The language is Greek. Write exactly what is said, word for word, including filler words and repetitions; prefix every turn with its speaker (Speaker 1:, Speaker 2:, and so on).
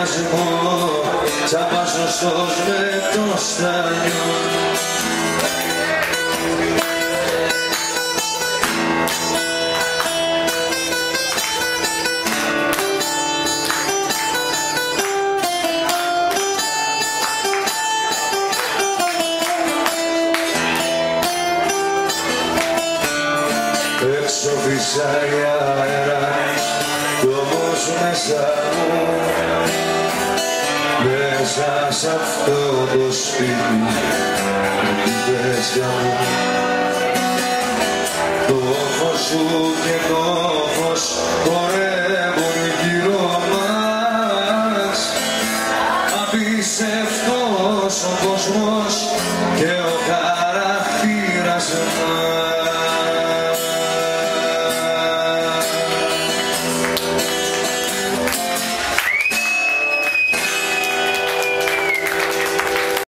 Speaker 1: διχασμό σαν πασοστός με το στάνιο. Έξω φυσάει αέρα κι όμως μέσα μου, μέσα σ' αυτό το σπίτι την πέσια μου. Το φως σου και το φως